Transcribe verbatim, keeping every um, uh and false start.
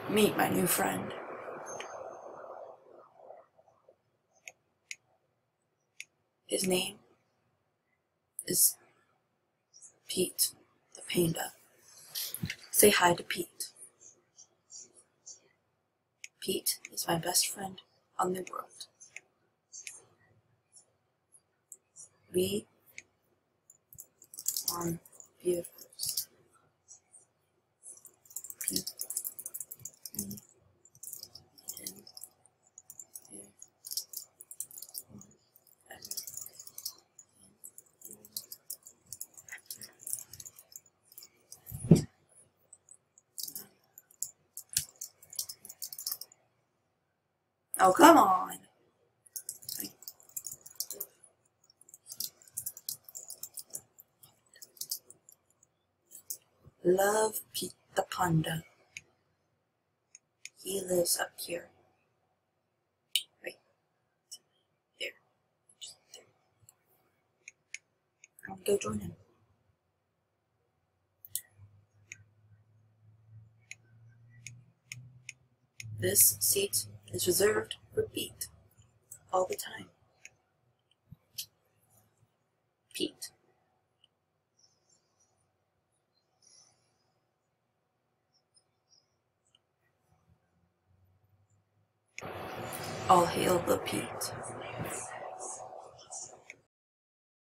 Meet my new friend. His name is Pete the Panda. Say hi to Pete. Pete is my best friend on the world. We are beautiful. Pete. Me. And here. Oh, come on. Love Pete the Panda. He lives up here. Right there. Just there. I'm gonna go join him. This seat is reserved for Pete all the time. Pete. All hail the Pete.